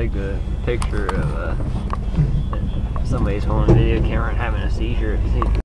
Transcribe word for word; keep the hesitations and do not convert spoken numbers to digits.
like a picture of uh, somebody's holding a video camera and having a seizure.